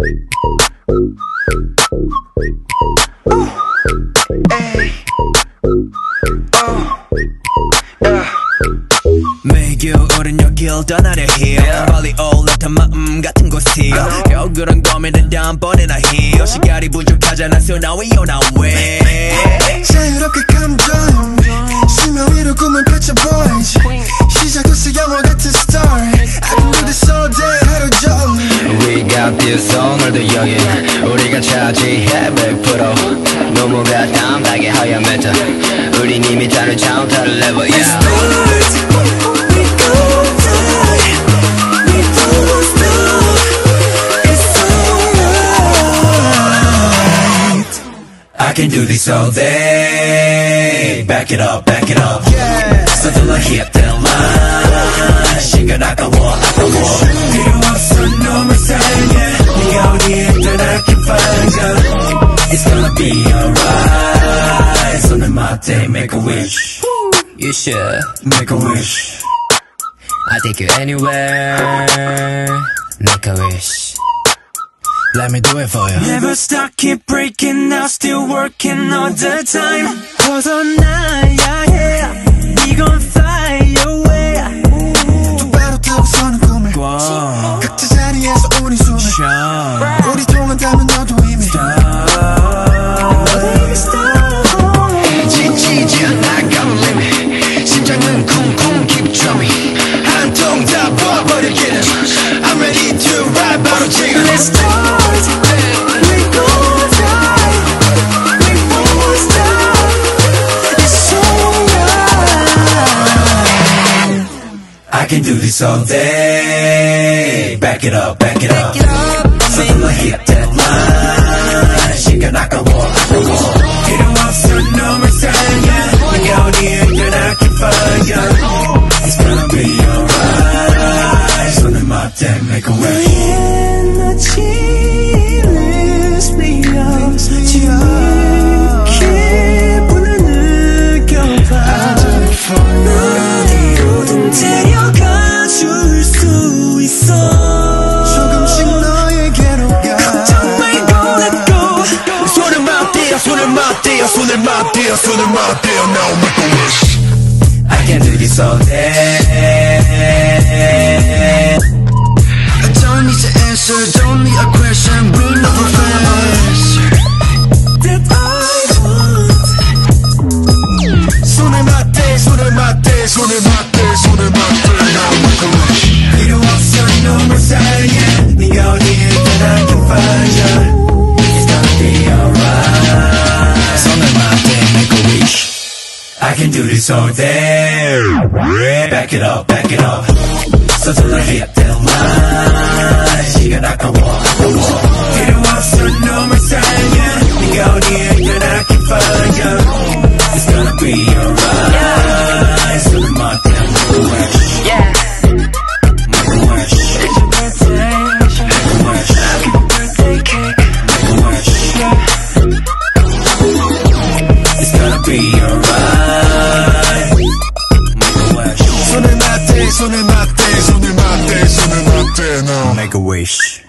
매일 겨울은 여길 떠나려 해요. 빨리 올라탄 마음 같은 곳이요. 겨울은 고민은 다음번에나 해요. 시간이 부족하잖아, so now we on our way. 자유롭게 감정 심야 위로 꿈을 펼쳐 boys. 시작됐어 영화 같은 story. I can do this all day 하루 종일. We got this 오늘도 여긴 우리가 차지해 100% 너무가 담백하게 하얀 메타 우린 이미 다른 차원 다른 level yeah. I can do this all day. Back it up, back it up. Yeah. 서둘러 hit that line. 시간 아까워, 아까워. 필요 없어, 놈을 사랑해. 네가 어디에 있든 I can find you. It's gonna be alright. 손을 맞대, make a wish. You should Make a wish. I'll take you anywhere. Make a wish. Let me do it for you. Never stop, keep breaking out, still working all the time. 벗어나야 해. We gon' fly away. 똑바로 타고 서는 꿈을 각자 자리에서 우리 숨을 우리 통한다면 너도 이미 지치지 않아 got limit 심장은 쿵쿵 keep drumming 한통 다 버려버리기는 I'm ready to ride 바로 지금 Let's start. We gon' fly. We won't stop. It's alright. I can do this all day. Back it up, back it up. 서둘러 hit that line. 시간 아까워, 아까워. 필요 없어, 놈을 사랑해. 네가 어디에 있든 I can find you. It's gonna be alright. 손을 맞대, make a wish. 에너지를 스피어 지금 기분을 느껴봐. 어디로든 데려가 줄 수 있어. 조금씩 너에게로 가 걱정 말고 let go. 손을 맞대요 손을 맞대요 손을 맞대요 손을 맞대요 Now make a wish I can do this all day. I don't need to answer, don't need a question, bring no professor That I want. 손을 맞대 손을 맞대 손을 맞대 손을 맞대 Now make a wish 필요 없어, 놈을 사랑해. 네가 어디에 있든 I can find you. It's gonna be alright. 손을 맞대, make a wish. I can do this all day. Back it up, back it up. 서둘러 hit that line. 시간 아까워, 아까워. 필요 없어, 놈을 사랑해. 네가 어디에 있든 I can find you. It's gonna be alright. 손을 맞대, make a wish. Yeah Make a wish. It's your birthday. Make a wish. Happy birthday cake. Make a wish. It's gonna be alright. Make a wish. 손을 맞대 손을 맞대 손을 맞대 손을 맞대 Now Make a wish.